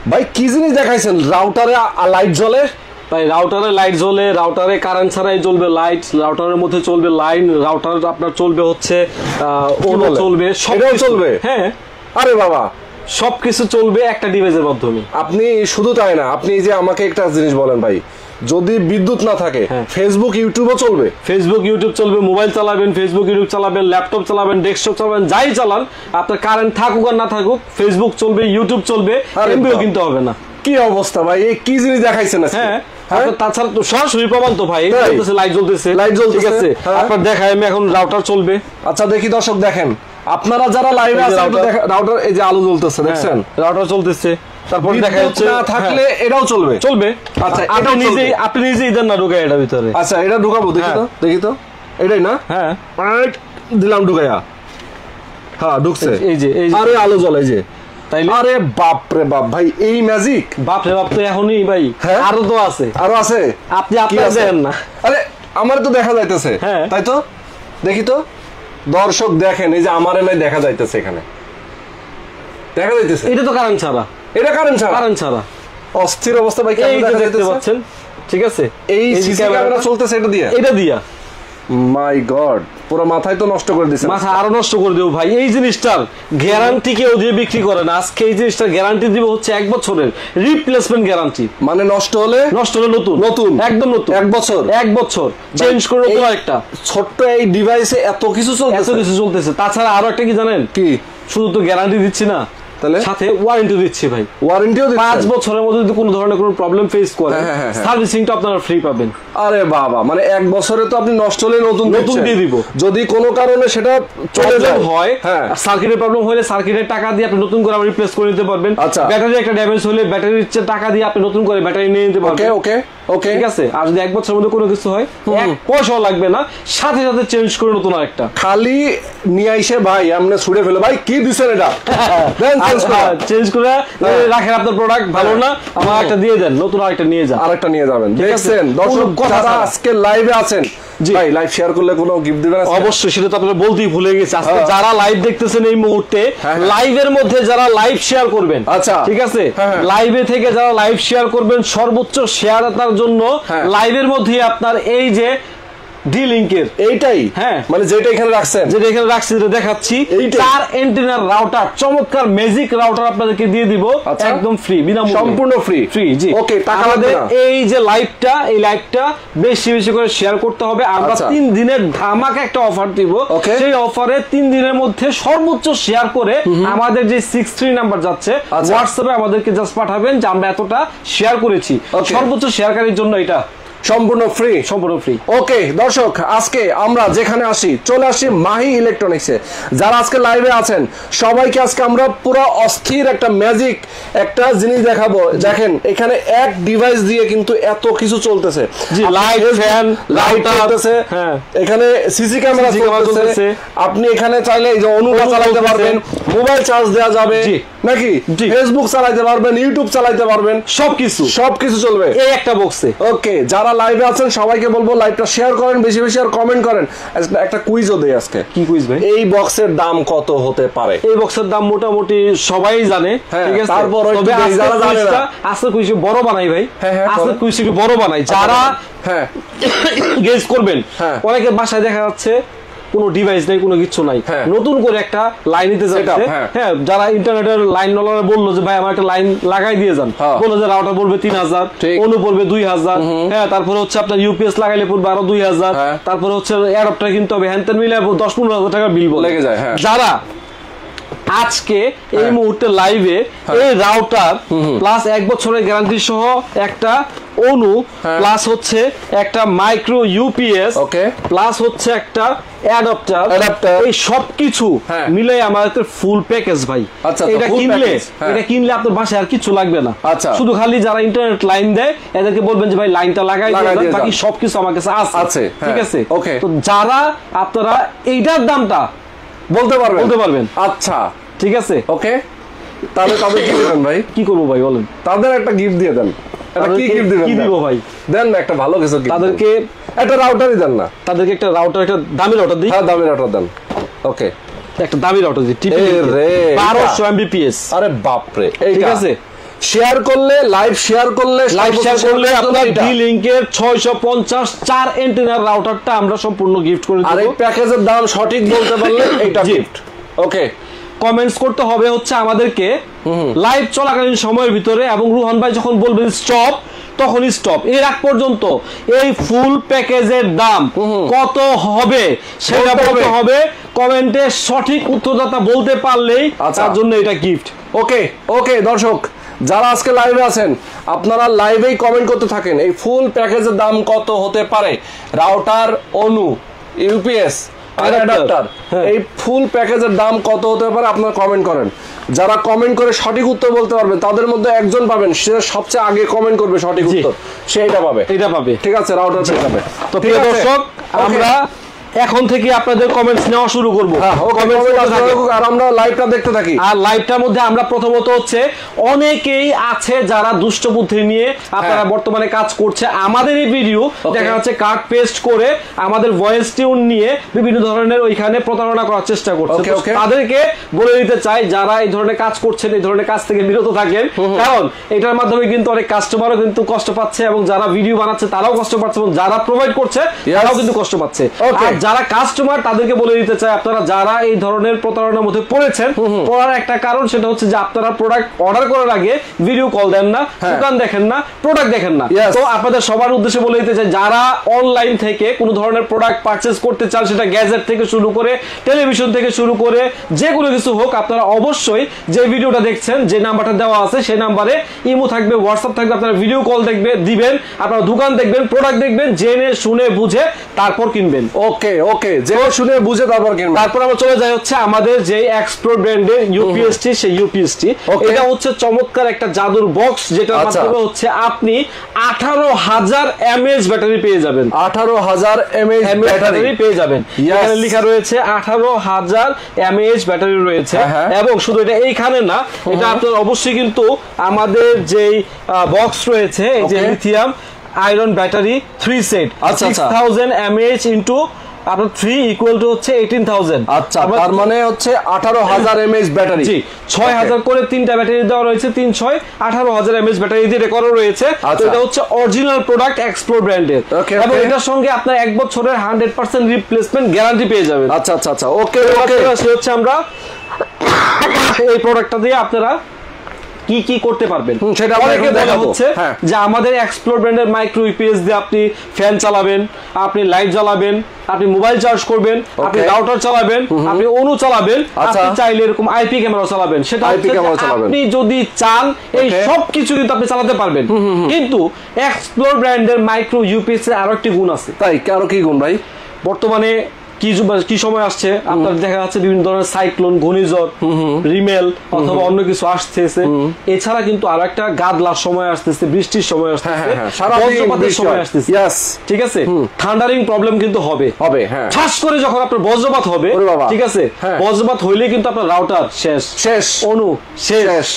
ভাই কি জিনিস দেখাইছেন? রাউটারে লাইট জ্বলে ভাই, রাউটারে লাইট জ্বলে, রাউটারে কারেন্ট ছাড়াই জ্বলবে লাইট, রাউটারের মধ্যে চলবে লাইন, রাউটার আপনার চলবে হচ্ছে ওনো চলবে, সবটাই চলবে। হ্যাঁ, আরে বাবা, সবকিছু চলবে একটা ডিভাইসের মাধ্যমে। আপনি শুধু তাই না, আপনি যে আমাকে একটা জিনিস বলেন ভাই, যদি বিদ্যুৎ না থাকে ফেসবুক ইউটিউবও চলবে? ফেসবুক ইউটিউব চলবে, মোবাইল চালাবেন, ফেসবুক ইউটিউব চালাবেন, ল্যাপটপ চালাবেন, ডেস্কটপ চালাবেন, যাই চালান আপনার কারেন্ট থাকুক আর না থাকুক ফেসবুক চলবে, ইউটিউব চলবে, এমবিও কিনতে হবে না। কি অবস্থা ভাই, এই কি জিনিস দেখাইছেন? হ্যাঁ, তাছাড়া তো সরাসরি প্রমাণ তো ভাই, লাইট জ্বলতেছে, লাইট জ্বলতেছে, ঠিক আছে। আপনার দেখায় আমি এখন রাউটার চলবে। আচ্ছা দেখি দর্শক, দেখেন আপনারা যারা লাইভে আছেন, রাউটার এই যে আলো জ্বলতেছে দেখছেন, রাউটার চলতেছে। তারপর দেখা যাচ্ছে না থাকলে এটাও চলবে। আচ্ছা, আপনি নিজেই দেন না ঢুকায় এটা ভিতরে। আচ্ছা, এটা ঢুকাবো, দেখি তো এটাই না। হ্যাঁ, দিলাম ঢুকাইয়া। হ্যাঁ ঢুকছে, এই যে আরে আলো জ্বলে, এই যে। আরে বাপ রে বাপ ভাই, এই ম্যাজিক! বাপ রে বাপ তো এখনই ভাই, আরো তো আছে, আরো আছে। আপনি দেখেন না? আরে আমার তো দেখা যাইতেছে, তাই তো। দেখি তো দর্শক, দেখেন এই যে আমার নাই দেখা যাইতেছে, এখানে দেখা যাইতেছে। এটা তো কারেন্ট ছাড়া, এটা কারেন্ট ছাড়া অস্থির অবস্থা ভাই। দেখতে পাচ্ছেন, ঠিক আছে। এই সিসি ক্যামেরা চলতেছে এটা দিয়া। মাই গড, পুরো মাথায় তো নষ্ট করে দিছে। মাথা আরো নষ্ট করে দেব ভাই। এই জিনিসটার গ্যারান্টি কেউ দিয়ে বিক্রি করে না। আজকে এই জিনিসটার গ্যারান্টি দিব হচ্ছে 1 বছরের রিপ্লেসমেন্ট গ্যারান্টি। মানে নষ্ট হলে নতুন, একদম নতুন। 1 বছর চেঞ্জ করে নতুন একটা। ছোট্ট এই ডিভাইসে এত কিছু চলতেছে। তাছাড়া আরো একটা কি জানেন? কি? শুধু তো গ্যারান্টি দিচ্ছি না, সাথে ওয়ারেন্টি দিচ্ছি ভাই। ওয়ারেন্টিও 5 বছরের মধ্যে যদি কোনো ধরনের কোনো প্রবলেম ফেস করেন, সার্ভিসিংটা আপনারা ফ্রি পাবেন। আরে বাবা, মানে 1 বছরে তো আপনি নষ্ট হলে নতুন দিয়ে দিব। যদি কোনো কারণে সেটা চলে যায় হয়, সার্কিটের প্রবলেম হলে সার্কিটের টাকা দিয়ে আপনি নতুন করে রিপ্লেস করে নিতে পারবেন। ব্যাটারি একটা ড্যামেজ হলে ব্যাটারির টাকা দিয়ে আপনি নতুন করে ব্যাটারি নিয়ে নিতে পারবেন। ওকে, ঠিক আছে। আর যদি 1 বছরের মধ্যে কোনো কিছু হয়, 1 পয়সাও লাগবে না, সাথে সাথে চেঞ্জ করে নতুন আরেকটা। খালি নিয়ে আইসে ভাই আপনি ছুড়ে ফেলে, ভাই কি দিছেন এটা, চেঞ্জ করে রাখেন। আপনার প্রোডাক্ট ভালো না, আমার একটা দিয়ে দেন, নতুন আরেকটা নিয়ে যান, আরেকটা নিয়ে যাবেন। দেখছেন দর্শক, যারা আজকে লাইভে আছেন, ভাই লাইভ শেয়ার করলে কোনো গিফট দিবেন? অবশ্যই, সেটা তো আপনারা বলতেই ভুলে গেছি। আজকে যারা লাইভ দেখতেছেন এই মুহূর্তে, লাইভের মধ্যে যারা লাইভ শেয়ার করবেন, আচ্ছা ঠিক আছে, লাইভে থেকে যারা লাইভ শেয়ার করবেন, সর্বোচ্চ শেয়ার তার জন্য লাইভের মধ্যে আপনার এই যে ডি লিংকের এইটাই, মানে যেটা এখানে রাখছি, যেটা দেখাচ্ছি, 4 অ্যান্টেনার রাউটার, চমৎকার ম্যাজিক রাউটার আপনাদেরকে দিয়ে দিব একদম ফ্রি, বিনামূল্যে, সম্পূর্ণ ফ্রি। জি, ওকে। টাকা লাগবে না। এই যে লাইভটা, এই লাইভটা বেশি বেশি করে শেয়ার করতে হবে। আমরা 3 দিনের ধামাকা একটা অফার দিব। সেই অফারে 3 দিনের মধ্যে সর্বোচ্চ শেয়ার করে আমাদের যে 63 নাম্বার যাচ্ছে হোয়াটসঅ্যাপে আমাদেরকে জাস্ট পাঠাবেন যে আমরা এতটা শেয়ার করেছি। সর্বোচ্চ শেয়ারকারীর জন্য এটা সম্পূর্ণ ফ্রি। ওকে দর্শক, আজকে আমরা যেখানে আসি, চলে আসি মাহি ইলেকট্রনিক্সে। যারা আজকে লাইভে আছেন সবাইকে আজকে আমরা পুরো অস্থির একটা ম্যাজিক একটা জিনিস দেখাবো। দেখেন এখানে এক ডিভাইস দিয়ে কিন্তু এত কিছু চলতেছে, লাইট, ফ্যান, লাইট চলতেছে, এখানে সিসি ক্যামেরা চলতেছে। আপনি এখানে চাইলে এই যে অনুটা চালাতে পারবেন, মোবাইল চার্জ দেওয়া যাবে নাকি, ফেসবুক চালাতে পারবেন, ইউটিউব চালাতে পারবেন, সবকিছু চলবে এই একটা বক্সে। ওকে, যারা লাইভে আছেন সবাইকে বলবো লাইভটা শেয়ার করেন বেশি বেশি, আর কমেন্ট করেন। একটা কুইজও দেই আজকে। কি কুইজ ভাই? এই বক্সের দাম কত হতে পারে? এই বক্সের দাম মোটামুটি সবাই জানে, ঠিক আছে। তারপর যারা জানে না, আজকে কুইজ বড় বানাই ভাই, আজকে কুইজ একটু বড় বানাই। যারা গেস করবেন, অনেকের বাসায় দেখা যাচ্ছে কোনো ডিভাইস নাই, কোনো কিছু নাই, নতুন করে একটা লাইন নিতে যাচ্ছে। যারা ইন্টারনেটের লাইন নলারে বললো যে ভাই আমার একটা লাইন লাগাই দিয়ে যান, বললো যে রাউটার পড়বে 3000, অনু পড়বে 2000, তারপরে হচ্ছে আপনার ইউপিএস লাগাইলে পড়বে আরো 2000, তারপরে হচ্ছে অ্যাডাপ্টার কিনতে হবে, হ্যান তেন মিলে 10-15,000 টাকা বিল লেগে যায়। যারা আজকে এই মুহূর্তে লাইভে এই রাউটার প্লাস 1 বছরের গ্যারান্টি সহ একটা অনু প্লাস হচ্ছে একটা মাইক্রো ইউপিএস প্লাস হচ্ছে একটা অ্যাডাপ্টার, এই সবকিছু মিলে আমাদের ফুল প্যাকেজ ভাই। এটা কিনলে আপনার বাসায় আর কিছু লাগবে না, শুধু খালি যারা ইন্টারনেট লাইন দেয় এদেরকে বলবেন যে ভাই লাইনটা লাগাই দিয়ে, বাকি সবকিছু আমার কাছে আছে, ঠিক আছে। তো যারা আপনারা এইটার দামটা বলতে পারবেন, আচ্ছা ঠিক আছে, ওকে। তাহলে তাদের কি দিবেন ভাই? কি করবো ভাই বলেন? তাদের একটা গিফট দিয়ে দেন। কি গিফট দিবেন? কি দিব ভাই? দেন না একটা ভালো কিছু, তাদেরকে একটা রাউটারই দেন না, তাদেরকে একটা রাউটার, একটা দামি রাউটার দিই। হ্যাঁ, দামি রাউটার দেন। ওকে, একটা দামি রাউটার দিই, 1200 Mbps। আরে বাপ রে, ঠিক আছে। শেয়ার করলে লাইভ শেয়ার করলে আপনার ডি লিংকের 650 4 অ্যান্টেনার রাউটারটা আমরা সম্পূর্ণ গিফট করে দেব। আর এই প্যাকেজের দাম সঠিক বলতে পারলে এটা গিফট। ওকে, কমেন্টস করতে হবে হচ্ছে আমাদেরকে লাইভ চলাকালীন সময়ের ভিতরে, এবং রুহান ভাই যখন বলবেন স্টপ তখনই স্টপ। এর আগ পর্যন্ত এই ফুল প্যাকেজের দাম কত হবে সেটা বলতে হবে। কমেন্টে সঠিক উত্তরদাতা বলতে পারলেই তার জন্য এটা গিফট। ওকে ওকে দর্শক যারা আজকে লাইভে আছেন আপনারা লাইভেই কমেন্ট করতে থাকেন এই ফুল প্যাকেজের দাম কত হতে পারে। রাউটার, অনু, ইউপিএস আর অ্যাডাপ্টার, এই ফুল প্যাকেজের দাম কত হতে পারে আপনারা কমেন্ট করেন। যারা কমেন্ট করে সঠিক উত্তর বলতে পারবে তাদের মধ্যে একজন পাবেন, সে সবচেয়ে আগে কমেন্ট করবে সঠিক উত্তর, সে এটা পাবে। ঠিক আছে, রাউটার পেয়ে যাবে। তো প্রিয় দর্শক আমরা এখন থেকে আপনাদের কমেন্টস নেওয়া শুরু করব। আর আমরা লাইভটা দেখতে থাকি। আর লাইভটার মধ্যে আমরা প্রথমত হচ্ছে অনেকেই আছে যারা দুষ্ট বুদ্ধি নিয়ে আপনারা বর্তমানে কাজ করছে, আমাদের এই ভিডিও দেখা যাচ্ছে কাট পেস্ট করে আমাদের ভয়েস টিউন নিয়ে বিভিন্ন ধরনের ওইখানে প্রতারণা করার চেষ্টা করছে। তাদেরকে বলে দিতে চাই যারা এই ধরনের কাজ করছেন এই ধরনের কাজ থেকে বিরত থাকেন, কারণ এটার মাধ্যমে কিন্তু অনেক কাস্টমারও কিন্তু কষ্ট পাচ্ছে, এবং যারা ভিডিও বানাচ্ছে তারাও কষ্ট পাচ্ছে, এবং যারা প্রোভাইড করছে তারাও কিন্তু কষ্ট পাচ্ছে। যারা কাস্টমার তাদেরকে বলে দিতে চাই আপনারা যারা এই ধরনের প্রতারণার মধ্যে পড়েছেন, পড়ার একটা কারণ সেটা হচ্ছে যে আপনারা প্রোডাক্ট অর্ডার করার আগে ভিডিও কল দেন না, দোকান দেখেন না, প্রোডাক্ট দেখেন না। তো আপনাদের সবার উদ্দেশ্যে বলে দিতে চাই যারা অনলাইন থেকে কোনো ধরনের প্রোডাক্ট পারচেজ করতে চান, সেটা গ্যাজেট থেকে শুরু করে টেলিভিশন থেকে শুরু করে যে কোনো কিছু হোক, আপনারা অবশ্যই যে ভিডিওটা দেখছেন যে নাম্বারটা দেওয়া আছে সেই নাম্বারে ইমো থাকবে, হোয়াটসঅ্যাপ থাকবে, আপনারা ভিডিও কল দিবেন, আপনারা দোকান দেখবেন, প্রোডাক্ট দেখবেন, জেনে শুনে বুঝে তারপর কিনবেন। ওকে ওকে, যে শুনে বুঝে তারপর কিনবেন। তারপর আমরা চলে যাই হচ্ছে আমাদের যে এক্সপ্লোর ব্র্যান্ডের ইউপিএসটি, সেই ইউপিএসটি এটা হচ্ছে চমৎকার একটা জাদুর বক্স, যেটার মাধ্যমে হচ্ছে আপনি 18,000 mAh ব্যাটারি পেয়ে যাবেন। 18,000 mAh ব্যাটারি পেয়ে যাবেন। এখানে লেখা রয়েছে 18,000 mAh ব্যাটারি রয়েছে, এবং শুধু এটা এইখানে না, এটা আপনার অবশ্যই কিন্তু আমাদের যেই বক্স রয়েছে এই যে lithium iron battery 3 set 6000 mAh into আপনার 3 ইকুয়াল টু হচ্ছে 18,000। আচ্ছা, তার মানে হচ্ছে 18,000 mAh ব্যাটারি। জি, 6,000 করে তিনটা ব্যাটারি দেওয়া রয়েছে, 3 6 18,000 mAh ব্যাটারি দিয়ে রেকর্ড রয়েছে। তো এটা হচ্ছে অরিজিনাল প্রোডাক্ট এক্সপ্লোর ব্র্যান্ডের, এবং এটার সঙ্গে আপনার 1 বছরের 100% রিপ্লেসমেন্ট গ্যারান্টি পেয়ে যাবেন। আচ্ছা আচ্ছা আচ্ছা, ওকে ওকে, হচ্ছে আমরা এই প্রোডাক্টটা দিয়ে আপনারা কি কি করতে পারবেন সেটা অনেকে বলা হচ্ছে যে আমাদের এক্সপ্লোর ব্র্যান্ডের মাইক্রো ইউপিএস দিয়ে আপনি ফ্যান চালাবেন, আপনি লাইট জ্বালাবেন, আপনি মোবাইল চার্জ করবেন, আপনি রাউটার চালাবেন, আপনি অনু চালাবেন, আপনি চাইলে এরকম আইপি ক্যামেরা চালাবেন। সেটা আপনি যদি চান এই সব কিছু কিন্তু আপনি চালাতে পারবেন। কিন্তু এক্সপ্লোর ব্র্যান্ডের মাইক্রো ইউপিএস এর আরো একটি গুণ আছে। তাই আরো কি গুণ ভাই? বর্তমানে কি সময় আসছে আপনার দেখা যাচ্ছে বিভিন্ন ধরনের সাইক্লোন, ঘূর্ণিঝড়, রিমেল অথবা অন্য কিছু আসতেছে, এছাড়া কিন্তু আরো একটা গাদলার সময় আসতেছে, বৃষ্টির সময় আসতেছে, বজ্রপাতের সময় আসতেছে। ঠিক আছে, থান্ডারিং প্রবলেম কিন্তু হবে। ঠাস করে যখন আপনার বজ্রপাত হবে, ঠিক আছে, বজ্রপাত হইলে কিন্তু আপনার রাউটার শেষ, অনু শেষ।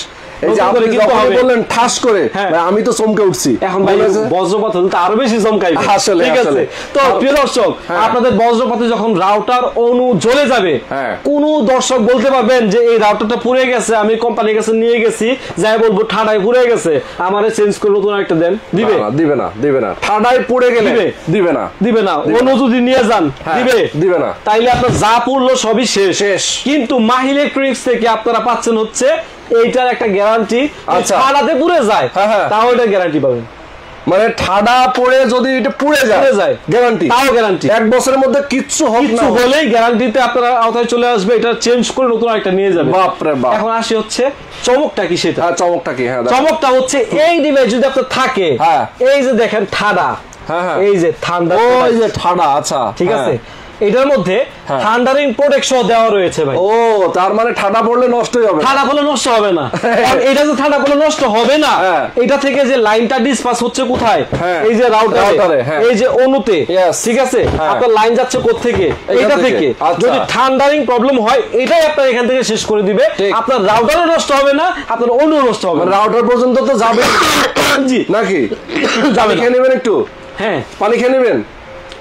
আমি তো চমকে উঠছি। এখন বজ্রপাত হলে আরো বেশি চমকাই। ঠিক আছে, তো প্রিয় দর্শক আপনাদের বজ্রপাতে যখন রাউটার অনু জ্বলে যাবে, কোন দর্শক বলতে পারবেন যে এই রাউটারটা পুড়ে গেছে, আমি কোম্পানির কাছে নিয়ে গেছি, যাই বলবো ঠাডায় পুড়ে গেছে, আমারে চেঞ্জ করে নতুন একটা দেন, দিবে? দিবে না। ঠাডায় পুড়ে গেলে দিবে না। অনু যদি নিয়ে যান দিবে না। তাইলে আপনার যা পুড়লো সবই শেষ। কিন্তু মাহি ইলেকট্রনিক্স থেকে আপনারা পাচ্ছেন হচ্ছে এইটার একটা গ্যারান্টি, ঠাডাতে পুড়ে যায় তাও এটা গ্যারান্টি পাবেন। মানে ঠাডা পড়ে যদি এটা পুড়ে যায় গ্যারান্টি, তাও গ্যারান্টি 1 বছরের মধ্যে কিচ্ছু হলেই গ্যারান্টিতে আপনারা আওতায় চলে আসবে, এটা চেঞ্জ করে নতুন একটা নিয়ে যাবে। বাপরে বাপ। এখন আসি হচ্ছে চমকটা কি সেটা। চমকটা কি? চমকটা হচ্ছে এই ডিভাইস যদি আপনার থাকে, এই যে দেখেন ঠাডা, এই যে ঠান্ডা, এই যে ঠাডা, আচ্ছা ঠিক আছে, এটার মধ্যে থান্ডারিং প্রোটেকশন দেওয়া রয়েছে ভাই। ও, তার মানে ঠান্ডা পড়লে নষ্ট হবে? ঠান্ডা পড়লে নষ্ট হবে না। এটা যে ঠান্ডা পড়লে নষ্ট হবে না, এটা থেকে যে লাইনটা ডিসপাস হচ্ছে কোথায়, এই যে রাউটারে, এই যে অনুতে, ঠিক আছে, আপনার লাইন যাচ্ছে কোথা থেকে? এটা থেকে। যদি থান্ডারিং প্রবলেম হয় এটাই আপনার এখান থেকে শেষ করে দিবে, আপনার রাউটারও নষ্ট হবে না, আপনার অনু নষ্ট হবে। রাউটার পর্যন্ত তো যাবে। জি নাকি? পানি খেয়ে নেবেন একটু? পানি খেয়ে নেবেন।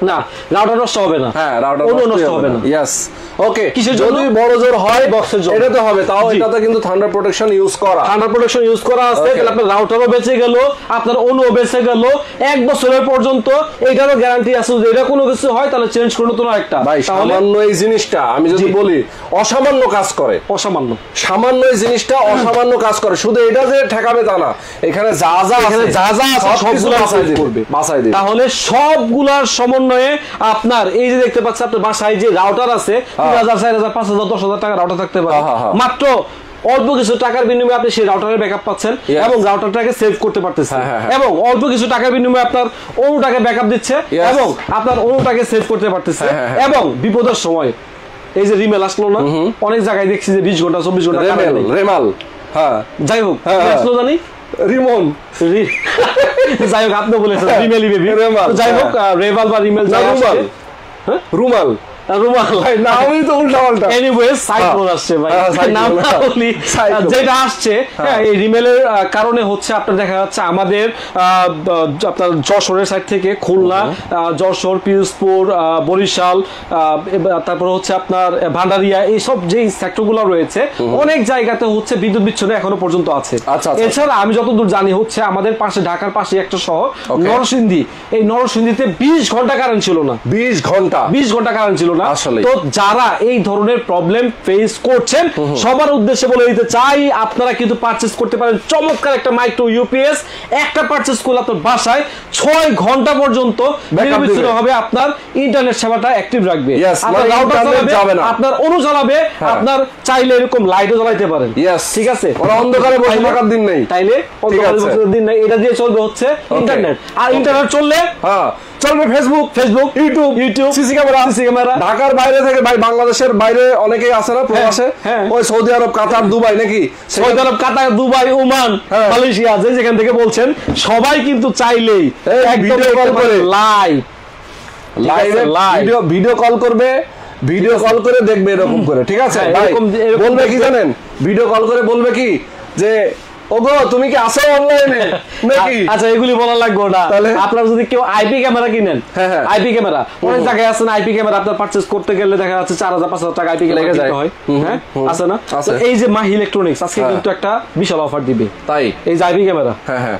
না রাউটার নষ্ট হবে না, হ্যাঁ রাউটার নষ্ট হবে না। ইয়েস ওকে, যদি বড় জোর হয় বক্সের জন্য এটাতে হবে, তাও এটাতে কিন্তু থান্ডার প্রোটেকশন ইউজ করা, থান্ডার প্রোটেকশন ইউজ করা আছে, তাহলে আপনার রাউটারও বেঁচে গেল, আপনার অনুও বেঁচে গেল, 1 বছরের পর্যন্ত এইটারও গ্যারান্টি আছে, যদি এটা কোনো কিছু হয় তাহলে চেঞ্জ করে নতুন একটা। ভাই সামান্য এই জিনিসটা আমি যদি বলি অসামান্য কাজ করে, সামান্য এই জিনিসটা অসামান্য কাজ করে, শুধু এটা যে ঠেকাবে তা না, এখানে যা যা আছে সবগুলো বাছাই দিবে, তাহলে সবগুলার সমন্বয়ে আপনার এই যে দেখতে পাচ্ছেন আপনার বাসায় যে রাউটার আছে 3000 4000 5000 10,000 টাকা রাউটার থাকতে পারে, মাত্র অল্প কিছু টাকার বিনিময়ে আপনি সেই রাউটারের ব্যাকআপ পাচ্ছেন এবং রাউটারটাকে সেভ করতে পারতেছেন, এবং অল্প কিছু টাকার বিনিময়ে আপনার অনুটাকে ব্যাকআপ দিচ্ছে এবং আপনার অনুটাকে সেভ করতে পারতেছে, এবং বিপদের সময় এই যে রিমেল আসলো না, অনেক জায়গায় দেখছি যে 20 ঘন্টা 24 ঘন্টা রেমাল, হ্যাঁ যাই হোক আসলো জানি রিমন, যাই হোক আপনি বলেছেন রিমেলি বেবি, যাই হোক রেভাল বা রিমেল রুমাল যেটা আসছে এই রিমেলের কারণে হচ্ছে আপনার দেখা যাচ্ছে আমাদের আপনার যশোরের সাইড থেকে খুলনা, যশোর, পিরোজপুর, বরিশাল, তারপর হচ্ছে আপনার ভান্ডারিয়া, এইসব যে সেক্টর গুলো রয়েছে অনেক জায়গাতে হচ্ছে বিদ্যুৎ বিচ্ছিন্ন এখনো পর্যন্ত আছে। এছাড়া আমি যতদূর জানি হচ্ছে আমাদের পাশে ঢাকার পাশে একটা শহর নরসিংদী, এই নরসিংদীতে 20 ঘন্টা কারেন্ট ছিল না, 20 ঘন্টা কারেন্ট ছিল না। তো যারা এই ধরনের প্রবলেম ফেস করছেন সবার উদ্দেশ্যে বলে দিতে চাই, আপনারা কিন্তু পারচেজ করতে পারেন চমৎকার একটা মাইক্রো ইউপিএস, একটা পারচেজ করলে আপনার বাসায় 6 ঘন্টা পর্যন্ত নির্বিচ্ছিন্ন হবে আপনার ইন্টারনেট সেবাটা অ্যাক্টিভ রাখবে, আপনার রাউটার চালাবে, আপনার অনু চালাবে, আপনার চাইলে এরকম লাইটও জ্বালাইতে পারেন, ঠিক আছে, ওরা অন্ধকারে বসে থাকার দিন নেই, তাইলে অন্ধকারে বসে থাকার দিন নেই, এটা দিয়ে চলবে হচ্ছে ইন্টারনেট, আর ইন্টারনেট চললে চলবে ফেসবুক, ইউটিউব, সিসি ক্যামেরা। ঢাকার বাইরে থেকে ভাই বাংলাদেশের বাইরে অনেকেই আছে না প্রবাসে, ওই সৌদি আরব, কাতার, দুবাই, নাকি Saudi Arab, Qatar, Dubai, Oman, Malaysia, যেখান থেকে বলছেন সবাই কিন্তু চাইলেই ভিডিও কল করে ভিডিও কল করবে, ভিডিও কল করে দেখবে এরকম করে, ঠিক আছে ভাই। বলবে কি জানেন, ভিডিও কল করে বলবে কি যে ওগো তুমি কি আসো অনলাইনে নাকি, আচ্ছা এগুলি বলা লাগবে না। আপনারা যদি কেউ আইপি ক্যামেরা কিনেন, আইপি ক্যামেরা অনেক জায়গায় আছে না, আইপি ক্যামেরা আপনার পারচেজ করতে গেলে দেখা যাচ্ছে 4000 5000 টাকা আইপি ক্যামেরা কিনতে হয়, হ্যাঁ আছে না। তো এই যে মাহি ইলেকট্রনিক্স আজকে কিন্তু একটা বিশাল অফার দিবে, তাই এই যে আইপি ক্যামেরা,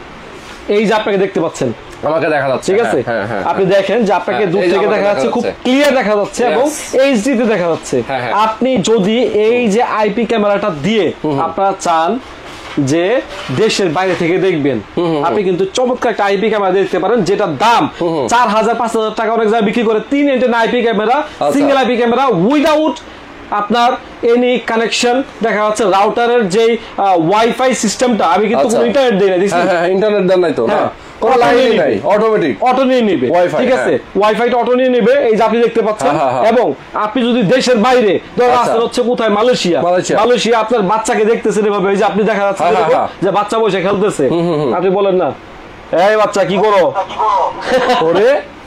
এই যে আপনাকে দেখতে পাচ্ছেন, আমাকে দেখা যাচ্ছে, ঠিক আছে, আপনি দেখেন যে আপনাকে দূর থেকে দেখা যাচ্ছে, খুব ক্লিয়ার দেখা যাচ্ছে এবং এইচডি তে দেখা যাচ্ছে। আপনি যদি এই যে আইপি ক্যামেরাটা দিয়ে আপনারা চান যে দেশের বাইরে থেকে দেখবেন, আপনি কিন্তু চমৎকার একটা আইপি ক্যামেরা দেখতে পারেন, যেটা দাম 4000 5000 টাকা অনেক জায়গায় বিক্রি করে। 3 antenna IP camera, single IP camera without আপনার এনি কানেকশন, দেখা যাচ্ছে রাউটারের যে ওয়াইফাই সিস্টেমটা, আমি কিন্তু কোনো ইন্টারনেট দেই না, ইন্টারনেট দেন নাই তো, কোনো লাইনই নাই, অটো নিয়ে নেবে, ঠিক আছে, ওয়াইফাইটা অটো নিয়ে নেবে, এই যে আপনি দেখতে পাচ্ছেন। এবং আপনি যদি দেশের বাইরে ধরুন আসলে হচ্ছে কোথায়, মালয়েশিয়া, আপনার বাচ্চাকে দেখতেছেন এভাবে, এই যে আপনি দেখা যাচ্ছে যে বাচ্চা বসে খেলতেছে, আপনি বলেন না এই বাচ্চা কি করো, ওরে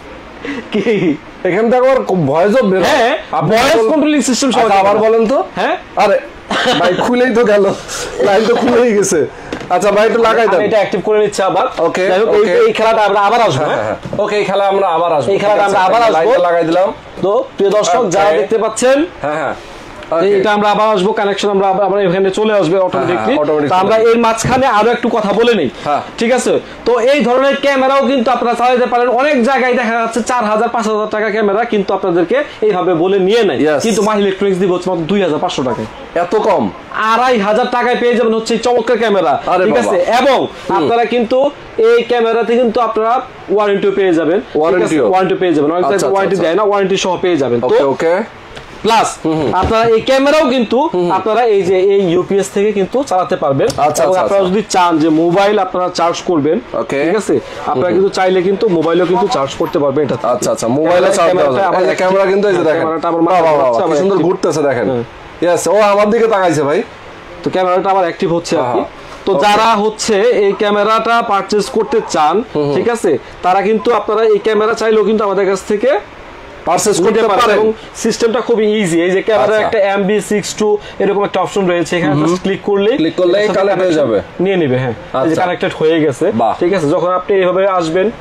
কি এখান থেকে আবার ভয়েস অফ বের, হ্যাঁ ভয়েস কন্ট্রোলিং সিস্টেম সব। আবার বলেন তো, হ্যাঁ আরে ভাই খুলেই তো গেল, লাইন তো খুলেই গেছে। আচ্ছা ভাই একটু লাগাই দাও, এটা অ্যাক্টিভ করে নিচ্ছে আবার। ওকে এই খেলাটা আমরা আবার আসবো, ওকে এই খেলা আমরা আবার আসবো, এই খেলাটা আমরা আবার আসবো, লাইট লাগাই দিলাম। তো প্রিয় দর্শক যারা দেখতে পাচ্ছেন, এটা আমরা আবার আসবো, কানেকশন আমরা এখানে চলে আসবে অটোমেটিকলি। তো আমরা এর মাঝখানে আরো একটু কথা বলে নেই, ঠিক আছে। তো এই ধরনের ক্যামেরাও কিন্তু আপনারা চালাতে পারেন, অনেক জায়গায় দেখা যাচ্ছে 4000 5000 টাকা ক্যামেরা কিন্তু আপনাদেরকে এইভাবে বলে নিয়ে নেয়, কিন্তু মাহি ইলেকট্রনিক্স দিব হচ্ছে মাত্র 2500 টাকায়, এত কম 2500 টাকায় পেয়ে যাবেন হচ্ছে চমৎকার ক্যামেরা, ঠিক আছে। এবং আপনারা কিন্তু এই ক্যামেরাতে কিন্তু আপনারা ওয়ারেন্টি পেয়ে যাবেন, ওয়ারেন্টি পেয়ে যাবেন, অনেক জায়গায় ওয়ারেন্টি দেয় না, ওয়ারেন্টি সহ পেয়ে যাবেন। তো ওকে প্লাস আপনারা এই ক্যামেরাও কিন্তু আপনারা এই যে এই ইউপিএস থেকে কিন্তু চালাতে পারবেন, এবং আপনারা যদি চান যে মোবাইল আপনারা চার্জ করবেন, ঠিক আছে, আপনারা কিন্তু চাইলে কিন্তু মোবাইলও কিন্তু চার্জ করতে পারবেন এটা। আচ্ছা আচ্ছা, মোবাইলে চার্জ করতে ক্যামেরা কিন্তু এই যে দেখেন কি সুন্দর ঘুরতেছে, দেখেন ইয়েস, ও আমার দিকে তাকাইছে ভাই। তো ক্যামেরাটা আবার অ্যাক্টিভ হচ্ছে আর কি। তো যারা হচ্ছে এই ক্যামেরাটা পারচেজ করতে চান, ঠিক আছে, তারা কিন্তু আপনারা এই ক্যামেরা চাইলেও কিন্তু আমাদের কাছ থেকে পারচেজ করতে পারেন, এবং সিস্টেমটা খুব ইজি। এই যে ক্যামেরা একটা MB62 এরকম একটা অপশন রয়েছে, এখানে জাস্ট ক্লিক করলেই কানেক্ট হয়ে যাবে, নিয়ে নেবে। হ্যাঁ এই যে কানেক্টেড হয়ে গেছে, ঠিক আছে। যখন আপনি এইভাবে আসবেন,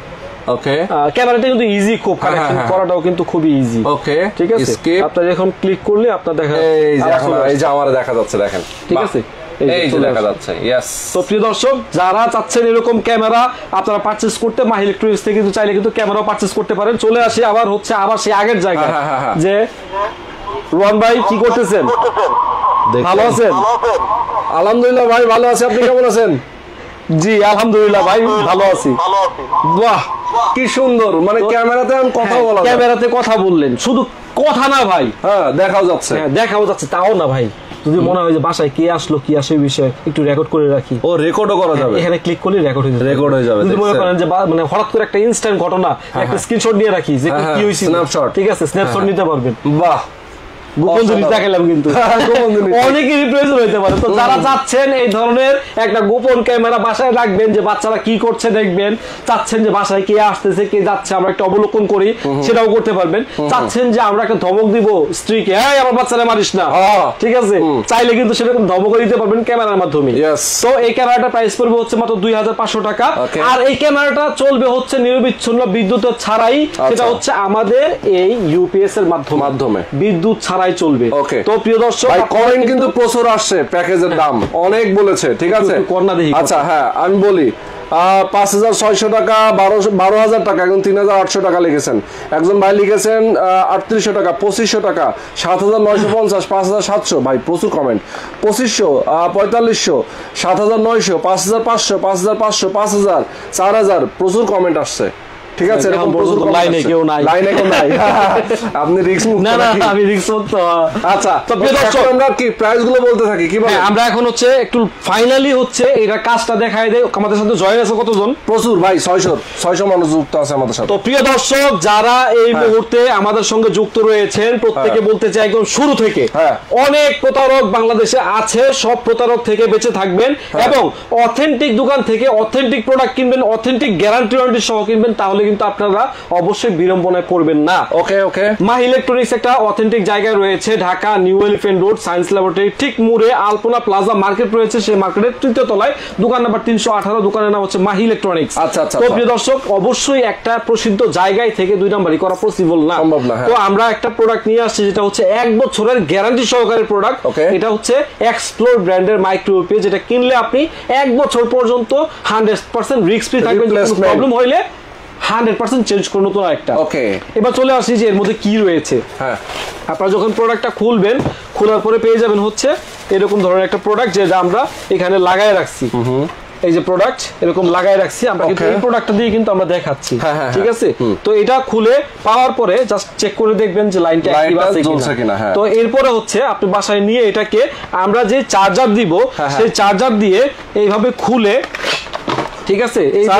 ওকে ক্যামেরাটা কিন্তু ইজি, খুব কানেকশন করাটাও কিন্তু খুবই ইজি। ওকে ঠিক আছে, আপনারা এখন ক্লিক করলে আপনার দেখা এই যে আমার দেখা যাচ্ছে, দেখেন ঠিক আছে এই যে দেখা যাচ্ছে। ইয়েস। তো প্রিয় দর্শক, যারা চাচ্ছেন এরকম ক্যামেরা আপনারা পারচেজ করতে, মাহি ইলেকট্রনিক্স থেকে কিন্তু চাইলে কিন্তু ক্যামেরাও পারচেজ করতে পারেন। চলে আসি আবার সেই আগের জায়গায়, যে রোহন ভাই কি করতেছেন? ভালো আছেন? আলহামদুলিল্লাহ ভাই ভালো আছি, আপনি কেমন আছেন? জি আলহামদুলিল্লাহ ভাই ভালো আছি। বাহ কি সুন্দর, মানে ক্যামেরাতে আমি কথা বলা, ক্যামেরাতে কথা বললেন, শুধু কথা না ভাই, হ্যাঁ দেখাও যাচ্ছে, দেখাও যাচ্ছে, তাও না ভাই, যদি মনে হয় যে বাসায় কে আসলো কি আসে বিষয় একটু রেকর্ড করে রাখি, ও রেকর্ডও করা যাবে, এখানে ক্লিক করলে রেকর্ড হয়ে যাবে। যদি মনে করেন যে মানে হঠাৎ করে একটা ইনস্ট্যান্ট ঘটনা, একটা স্ক্রিনশট নিয়ে রাখি যে কি হইছে, স্ন্যাপশট, ঠিক আছে, স্ন্যাপশট নিতে পারবেন। বাহ গোপন জিনিস দেখালাম, কিন্তু অনেকেরই প্রয়োজন হইতে পারে। তো যারা চাচ্ছেন এই ধরনের একটা গোপন ক্যামেরা বাসায় রাখবেন, যে বাচ্চারা কি করছে দেখবেন, চাচ্ছেন যে বাসায় কে আসতেছে কে যাচ্ছে আমরা একটা অবলোকন করি, সেটাও করতে পারবেন। চাচ্ছেন যে আমরা একটা ধমক দিব স্ত্রীকে, হ্যাঁ আমার বাচ্চারা মারিস না, ঠিক আছে, চাইলে কিন্তু সেরকম ধমক দিতে পারবেন ক্যামেরার মাধ্যমে। তো এই ক্যামেরাটা প্রাইস পড়বে হচ্ছে মাত্র 2500 টাকা। আর এই ক্যামেরাটা চলবে হচ্ছে নিরবিচ্ছিন্ন বিদ্যুৎ ছাড়াই, সেটা হচ্ছে আমাদের এই ইউপিএস এর মাধ্যমে, বিদ্যুৎ ছাড়া চলবে। তো প্রিয় দর্শক, কমেন্ট কিন্তু প্রচুর আসছে, প্যাকেজের দাম অনেক বলেছে, ঠিক আছে। আচ্ছা হ্যাঁ আমি বলি, 5600 টাকা, 12,000 টাকা, এখন 3800 টাকা লিখেছেন। একজন ভাই লিখেছেন 3800 টাকা, 2500 টাকা, 7950, 5700, ভাই প্রচুর কমেন্ট, 2500, 4500, 7900, 5500, 5500, 5000, 4000, প্রচুর কমেন্ট আসছে, ঠিক আছে। লাইনে কেউ নাই, আপনি রিস্ক মুক্ত? না না আমি রিস্ক মুক্ত। আচ্ছা তো প্রিয় দর্শক, আমরা কি প্রাইস গুলো বলতে থাকি, কি বলেন? আমরা এখন হচ্ছে একটু ফাইনালি হচ্ছে এটা কাজটা দেখাই দেই। আমাদের সাথে জয়েন আছে কতজন? প্রচুর ভাই, 600 মানুষ যুক্ত আছে আমাদের সাথে। তো প্রিয় দর্শক, যারা এই মুহূর্তে আমাদের সঙ্গে যুক্ত রয়েছেন, প্রত্যেকে বলতে চাই একদম শুরু থেকে অনেক প্রতারক বাংলাদেশে আছে, সব প্রতারক থেকে বেঁচে থাকবেন এবং অথেন্টিক দোকান থেকে অথেন্টিক প্রোডাক্ট কিনবেন, অথেন্টিক গ্যারান্টি ওয়ারেন্টি সহ কিনবেন, তাহলে কিন্তু আপনারা অবশ্যই বিড়ম্বনায় পড়বেন না। Okay okay. মাহি ইলেকট্রনিক্স একটা অথেন্টিক জায়গায় রয়েছে, Dhaka new elephant road, science laboratory ঠিক মুড়ে আলপনা প্লাজা মার্কেট রয়েছে, সেই মার্কেটের 3য় তলায়, দোকান নাম্বার 318, দোকানের নাম হচ্ছে মাহি ইলেকট্রনিক্স। আচ্ছা আচ্ছা। তো প্রিয় দর্শক, অবশ্যই একটা প্রসিদ্ধ জায়গায় থেকে 2 নাম্বারই করা পসিবল না, সম্ভব না। তো আমরা একটা প্রোডাক্ট নিয়ে আসছি যেটা হচ্ছে 1 বছরের গ্যারান্টি সহকারে প্রোডাক্ট। এটা হচ্ছে এক্সপ্লোর ব্র্যান্ডের মাইক্রো ইউপিএস, যেটা কিনলে আপনি 1 বছর পর্যন্ত 100% রিস্ক ফ্রি থাকবেন, কোনো প্রবলেম হইলে 100% চেঞ্জ করে নতুন একটা। ওকে, এবার চলে আসি যে এর মধ্যে কি রয়েছে। হ্যাঁ, আপনারা যখন প্রোডাক্টটা খুলবেন, খোলার পরে পেয়ে যাবেন হচ্ছে এরকম ধরনের একটা প্রোডাক্ট, যেটা আমরা এখানে লাগায় রাখছি। এই যে প্রোডাক্ট এরকম লাগায় রাখছি আমরা, কিন্তু এই প্রোডাক্টটা দিয়ে কিন্তু আমরা দেখাচ্ছি, ঠিক আছে। তো এটা খুলে পাওয়ার পরে জাস্ট চেক করে দেখবেন যে লাইনটা অ্যাক্টিভ আছে কিনা। তো এরপরে হচ্ছে আপনি বাসায় নিয়ে এটাকে আমরা যে চার্জার দিব, সেই চার্জার দিয়ে এইভাবে খুলে, ঠিক আছে,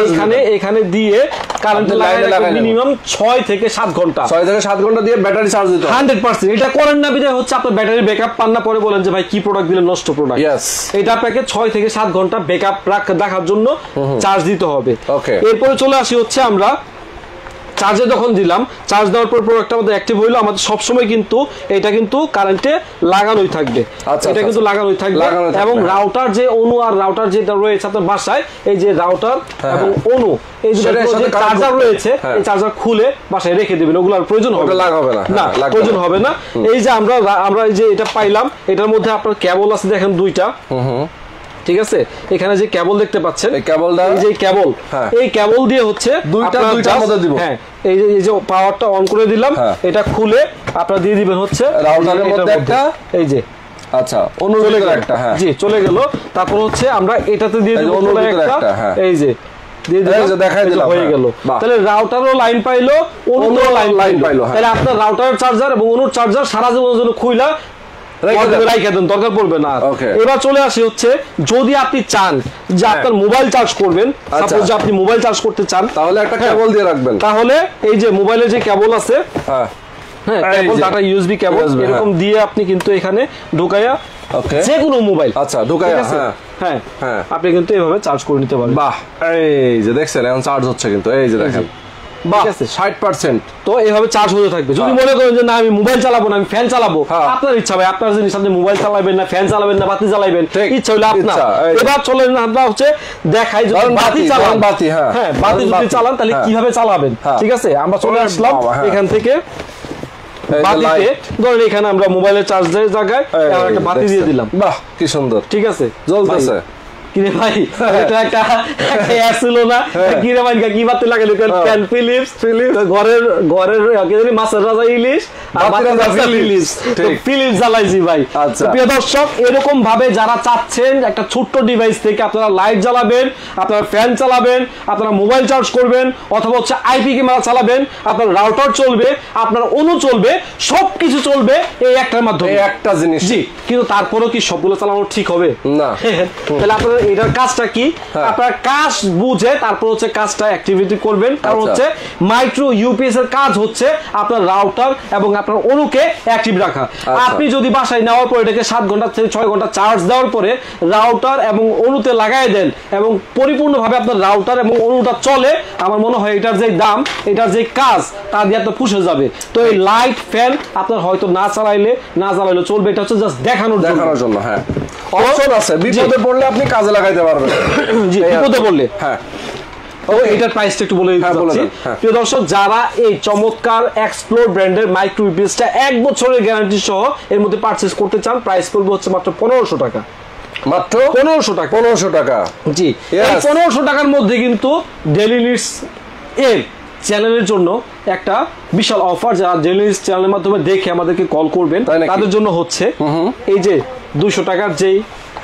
এখানে দিয়ে কারেন্ট লাগাই মিনিমাম 6 থেকে 7 ঘন্টা দিয়ে ব্যাটারি চার্জ দিতে 100%। এটা করেন না বিধায় হচ্ছে আপনার ব্যাটারি ব্যাকআপ পান না, পরে বলেন যে ভাই কি প্রোডাক্ট দিলেন, নষ্ট প্রোডাক্ট। এটা আপনাকে 6 থেকে 7 ঘন্টা ব্যাকআপ রাখার জন্য চার্জ দিতে হবে। এরপরে চলে আসি হচ্ছে আমরা চার্জে যখন দিলাম, চার্জ দেওয়ার পর প্রোডাক্টটা আমাদের অ্যাক্টিভ হইলো। আমাদের সবসময় কিন্তু এটা কিন্তু কারেন্টে লাগানোই থাকবে, এটা কিন্তু লাগানোই থাকবে। এবং রাউটার যে অনু আর রাউটার যেটা রয়েছে আপনার বাসায়, এই যে রাউটার এবং অনু, এই যে চার্জার রয়েছে, এই চার্জার খুলে বাসায় রেখে দিবেন, ওগুলোর প্রয়োজন হবে না, প্রয়োজন হবে না। এই যে আমরা এই যে এটা পাইলাম, এটার মধ্যে আপনার কেবল আছে দেখেন 2টা, ঠিক আছে। এখানে যে কেবল দেখতে পাচ্ছেন, এই যে কেবল, এই কেবল দিয়ে হচ্ছে দুইটার মধ্যে দিব। হ্যাঁ, এই যে পাওয়ারটা অন করে দিলাম, এটা খুলে আপনারা দিয়ে দিবেন হচ্ছে রাউটারের মধ্যে একটা, এই যে আচ্ছা অনুরোধ একটা, হ্যাঁ জি চলে গেল। তারপর হচ্ছে আমরা এটাতে দিয়ে দিব একটা, এই যে দেখাই দিলাম, হয়ে গেল। তাহলে রাউটারও লাইন পাইলো, অনুরও লাইন পাইলো। তাহলে আপনার রাউটারের চার্জার এবং অনুর চার্জার সারা জীবনের জন্য খুইলা দরকার পড়বে না। এবার চলে আসি হচ্ছে, যদি আপনি চান যে আপনার মোবাইল চার্জ করবেন, সাপোজ যে আপনি মোবাইল চার্জ করতে চান, তাহলে একটা কেবল দিয়ে রাখবেন। তাহলে এই যে মোবাইলের যে কেবল আছে, কেবল ডাটা ইউএসবি কেবল, এরকম দিয়ে আপনি কিন্তু এখানে ঢুকাইয়া যে কোনো মোবাইল, আচ্ছা ঢুকাইয়া, হ্যাঁ আপনি কিন্তু এইভাবে চার্জ করে নিতে পারবেন। বাহ, এই যে দেখছেন এখন চার্জ হচ্ছে কিন্তু, এই যে দেখেন ঠিক আছে 60%। তো এইভাবে চার্জ হতে থাকবে। যদি মনে করেন যে না আমি মোবাইল চালাবো না, আমি ফ্যান চালাবো, আপনার ইচ্ছা ভাই, আপনার জিনিস, আপনি মোবাইল চালাবেন না ফ্যান চালাবেন না বাতি চালাবেন, ইচ্ছা হইলে আপনার। এবার চলেন আমরা হচ্ছে দেখাই যদি বাতি চালান, বাতি, হ্যাঁ বাতি যদি চালান তাহলে কিভাবে চালাবেন। ঠিক আছে, আমরা চলে আসলাম এখান থেকে বাতিতে। ধরেন এখানে আমরা মোবাইলের চার্জের জায়গায় একটা বাতি দিয়ে দিলাম। বাহ কি সুন্দর, ঠিক আছে, জ্বলতেছে। কিরে ভাই এটা একটা অ্যাড ছিল না, কিরে ভাই কি বাতি লাগালো? প্যান ফিলিপস, ঘরের কি জানি মাছের রাজা ইলিশ আর বাতির রাজা ফিলিপস, তো ফিলিপস জ্বালাইছি ভাই। আচ্ছা প্রিয় দর্শক, এরকম ভাবে যারা চাচ্ছেন একটা ছোট্ট ডিভাইস থেকে আপনারা লাইট জ্বালাবেন, আপনারা ফ্যান চালাবেন, আপনারা মোবাইল চার্জ করবেন, অথবা হচ্ছে আইপি ক্যামেরা চালাবেন, আপনার রাউটার চলবে, আপনার অনু চলবে, সবকিছু চলবে এই একটার মাধ্যমে, একটা জিনিস। জি, কিন্তু তারপরেও কি সবগুলো চালানো ঠিক হবে না? তাহলে আপনারা এটার কাজটা কি, আপনারা কাজ বুঝে তারপর হচ্ছে কাজটা অ্যাক্টিভিটি করবেন। কারণ হচ্ছে মাইক্রো ইউপিএস এর কাজ হচ্ছে আপনার রাউটার এবং আপনার অনুকে অ্যাক্টিভ রাখা। আপনি যদি বাসায় নেওয়ার পরে এটাকে 7 ঘন্টা থেকে 6 ঘন্টা চার্জ দেওয়ার পরে রাউটার এবং অনুতে লাগাই দেন এবং পরিপূর্ণভাবে আপনার রাউটার এবং অনুটা চলে, আমার মনে হয় এটার যে দাম, এটার যে কাজ, তা দিয়ে আপনার পুষে যাবে। তো এই লাইট ফ্যান আপনার হয়তো না চালাইলে চলবে, এটা হচ্ছে জাস্ট দেখানোর জন্য। হ্যাঁ, অপশন আছে, বিপদে পড়লে আপনি কাজে লাগাইতে পারবেন। জি, বিপদে পড়লে। হ্যাঁ, এটার প্রাইসটা একটু বলে দিচ্ছি প্রিয় দর্শক, যারা এই চমৎকার এক্সপ্লোর ব্র্যান্ডের মাইক্রো ইউপিএসটা 1 বছরের গ্যারান্টি সহ এর মধ্যে পারচেজ করতে চান, প্রাইস পড়বে হচ্ছে মাত্র 1500 টাকা। মাত্র 1500 টাকা। 1500 টাকা। জি, এই 1500 টাকার মধ্যে কিন্তু ডেইলি নিডস এর চ্যানেলের জন্য একটা বিশাল অফার, যারা ডেইলি নিডস চ্যানেলের মাধ্যমে দেখে আমাদেরকে কল করবেন তাদের জন্য হচ্ছে এই যে 200 টাকার যেই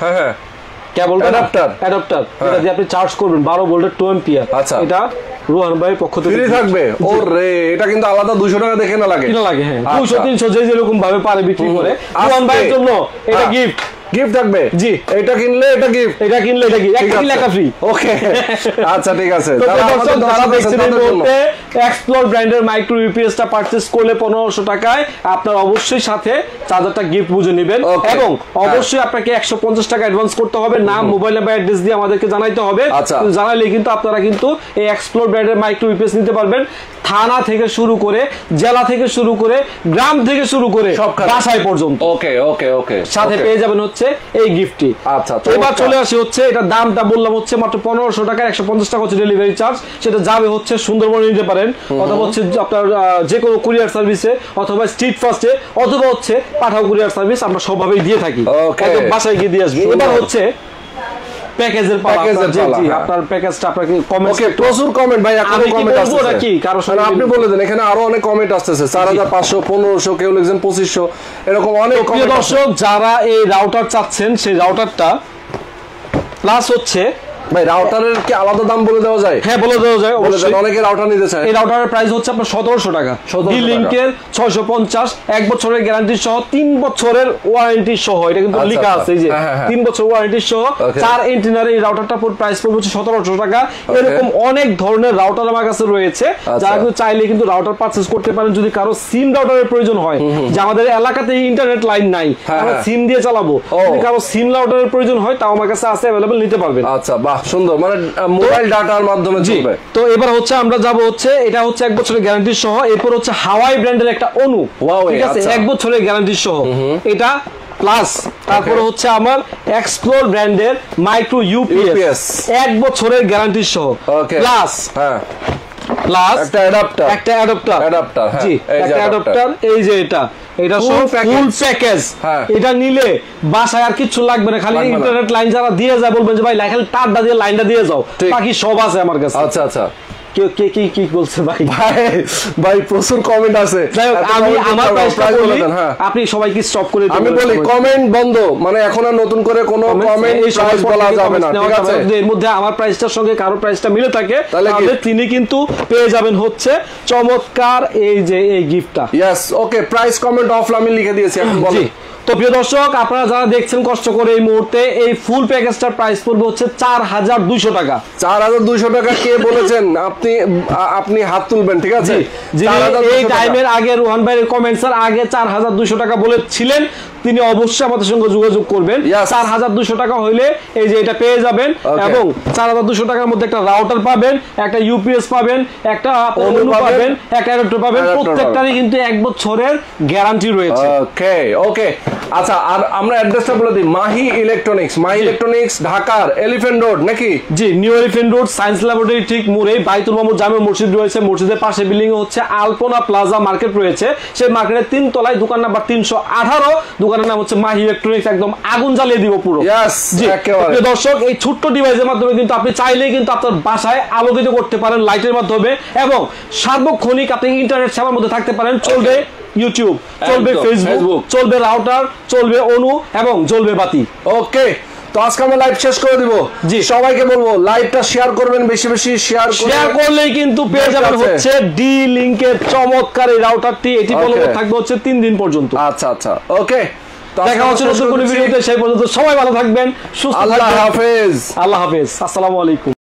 কেবল অ্যাডাপ্টার, এটা দিয়ে আপনি চার্জ করবেন 12 ভোল্টের 2 অ্যাম্পিয়ার। আচ্ছা, এটা রোহান ভাইয়ের পক্ষ থেকে ফ্রি থাকবে। ওরে, এটা কিন্তু আলাদা 200 টাকা দেখে না লাগে, হ্যাঁ 200 300 যে যেরকম ভাবে পারে বিক্রি করে। রোহান ভাইয়ের জন্য এটা গিফট থাকবে। জি, এটা কিনলে এটা গিফট, এটা কিনলে এটা গিফট, একটা কিনলে একটা ফ্রি। ওকে, আচ্ছা ঠিক আছে। যারা দেখছেন এই মুহূর্তে এক্সপ্লোর ব্র্যান্ডের মাইক্রো ইউপিএসটা পারচেজ করলে 1500 টাকায় আপনার অবশ্যই সাথে চার্জারটা গিফট বুঝে নেবেন এবং অবশ্যই আপনাকে 150 টাকা অ্যাডভান্স করতে হবে, নাম মোবাইল নাম্বার অ্যাড্রেস দিয়ে আমাদেরকে জানাইতে হবে। জানাইলে কিন্তু আপনারা কিন্তু এই এক্সপ্লোর ব্র্যান্ডের মাইক্রো ইউপিএস নিতে পারবেন। থানা থেকে শুরু করে, জেলা থেকে শুরু করে, গ্রাম থেকে শুরু করে বাসায় পর্যন্ত। ওকে ওকে ওকে, সাথে পেয়ে যাবেন হচ্ছে এই গিফটটি। আচ্ছা, এবার চলে আসি হচ্ছে এটার দামটা বললাম হচ্ছে মাত্র 1500 টাকা, 150 টাকা হচ্ছে ডেলিভারি চার্জ। সেটা যাবে হচ্ছে সুন্দরবনে নিতে পারেন, অথবা হচ্ছে আপনার যে কোনো কুরিয়ার সার্ভিসে, অথবা স্ট্রিট ফাস্টে, অথবা হচ্ছে পাঠাও কুরিয়ার সার্ভিস, আমরা সবভাবেই দিয়ে থাকি, বাসায় গিয়ে দিয়ে আসবে। এবার হচ্ছে প্যাকেজের পালা, আপনার প্যাকেজটা আপনাকে কমেন্ট, ওকে প্রচুর কমেন্ট ভাই, এখন কমেন্ট আসছে নাকি কারো সাথে আপনি বলে দেন, এখানে আরো অনেক কমেন্ট আসছে 4500 1500, কেউ লিখছেন 2500, এরকম অনেক কমেন্ট। দর্শক যারা এই রাউটার চাচ্ছেন, সেই রাউটারটা প্লাস হচ্ছে ভাই রাউটারের কি আলাদা দাম বলে দেওয়া যায়? হ্যাঁ বলে দেওয়া যায় অবশ্যই, অনেকে রাউটার নিতে চায়। এই রাউটারের প্রাইস হচ্ছে আপনার 1700 টাকা, ডি-লিংকের 650, 1 বছরের গ্যারান্টি সহ, 3 বছরের ওয়ারেন্টি সহ, এটা কিন্তু লেখা আছে এই যে 3 বছর ওয়ারেন্টি সহ 4 এন্টিনার এই রাউটারটা পুরো প্রাইস পড়বে 1700 টাকা। এরকম অনেক ধরনের রাউটার আমার কাছে রয়েছে, যারা কিন্তু চাইলে কিন্তু রাউটার পারচেজ করতে পারেন। যদি কারো সিম রাউটারের প্রয়োজন হয়, যে আমাদের এলাকাতে ইন্টারনেট লাইন নাই, আমরা সিম দিয়ে চালাবো, যদি কারো সিম রাউটারের প্রয়োজন হয় তাও আমার কাছে আছে, अवेलेबल নিতে পারবেন। আচ্ছা বাহ, সুন্দর, মানে মোবাইল ডাটার মাধ্যমে চলবে। তো এবার হচ্ছে আমরা যাব হচ্ছে, এটা হচ্ছে 1 বছরের গ্যারান্টি সহ। এরপর হচ্ছে হাওয়াই ব্র্যান্ডের একটা অনু, ঠিক আছে, 1 বছরের গ্যারান্টি সহ, এটা প্লাস। তারপরে হচ্ছে আমার এক্সপ্লোর ব্র্যান্ডের মাইক্রো ইউপিএস 1 বছরের গ্যারান্টি সহ, প্লাস প্লাস একটা অ্যাডাপ্টার, জি একটা অ্যাডাপ্টার, এই যে এটা সব ফুল প্যাকেজ। এটা নিলে বাসায় আর কিছু লাগবে না, খালি ইন্টারনেট লাইন যারা দিয়ে যায় বলবেন যে ভাই খালি তারটা দিয়ে লাইনটা দিয়ে যাও, বাকি সব আছে আমার কাছে। আচ্ছা আচ্ছা, কি বলছে ভাই? ভাই প্রচুর কমেন্ট আছে, আমি আমার প্রাইসটা বলে দেন। হ্যাঁ, আপনি সবাইকে স্টপ করে দিন। আমি বলি কমেন্ট বন্ধ, মানে এখন আর নতুন করে কোনো কমেন্ট প্রাইস বলা যাবে না, ঠিক আছে? এর মধ্যে আমার প্রাইসটার সঙ্গে কারো প্রাইসটা মিলে থাকে, তাহলে তিনি কিন্তু পেয়ে যাবেন হচ্ছে চমৎকার এই যে এই গিফটটা। Yes, okay, price comment of আমি লিখে দিয়েছি, এখন বলি। তো প্রিয় দর্শক, আপনারা যারা দেখছেন কষ্ট করে এই মুহূর্তে, এই ফুল প্যাকেজটার প্রাইস পড়বে হচ্ছে 4200 টাকা। 4200 টাকা কে বলেছেন? আপনি হাত তুলবেন, ঠিক আছে? এই টাইমের আগে রোহান ভাইয়ের কমেন্টস আগে 4200 টাকা বলেছিলেন, তিনি অবশ্যই আমাদের সঙ্গে যোগাযোগ করবেন। 4200 টাকা হইলে এই যে এটা পেয়ে যাবেন এবং 4200 টাকার মধ্যে একটা রাউটার পাবেন, একটা ইউপিএস পাবেন, একটা ONU পাবেন, একটা অ্যাডাপ্টার পাবেন। প্রত্যেকটারই কিন্তু 1 বছরের গ্যারান্টি রয়েছে। ওকে ওকে আচ্ছা, আর আমরা অ্যাড্রেসটা বলে দিই, মাহি ইলেকট্রনিক্স, মাহি ইলেকট্রনিক্স ঢাকার এলিফ্যান্ট রোড নাকি? জি, new elephant road science laboratory ঠিক মোড়ে বাইতুল মামুন জামে মসজিদ রয়েছে। মসজিদের পাশে বিল্ডিং হচ্ছে আলপনা প্লাজা মার্কেট রয়েছে। সেই মার্কেটের 3 তলায় দোকান নাম্বার 318, দোকানের নাম হচ্ছে মাহি ইলেকট্রনিক্স। একদম আগুন জ্বালিয়ে দিব পুরো। জি দর্শক, এই ছোট্ট ডিভাইসের মাধ্যমে কিন্তু আপনি চাইলেই কিন্তু আপনার বাসায় আলোকিত করতে পারেন লাইটের মাধ্যমে এবং সার্বক্ষণিক আপনি ইন্টারনেট সেবার মধ্যে থাকতে পারেন। চলবে ইউটিউব, চলবে ফেসবুক, চলবে রাউটার, চলবে ONU এবং জ্বলবে বাতি। ওকে, তো আজকে আমরা লাইভ শেষ করে দিব। জি, সবাইকে বলবো লাইভটা শেয়ার করবেন, বেশি বেশি শেয়ার করলেই কিন্তু পেয়ে যাবেন হচ্ছে ডি লিংকের চমৎকার এই রাউটারটি। এটি বলবো থাকবে হচ্ছে 3 দিন পর্যন্ত। আচ্ছা আচ্ছা, ওকে, দেখা হচ্ছে নতুন কোনো ভিডিওতে। সেই পর্যন্ত সবাই ভালো থাকবেন, সুস্থ থাকবেন। আল্লাহ হাফেজ। আল্লাহ হাফেজ, আসসালামু আলাইকুম।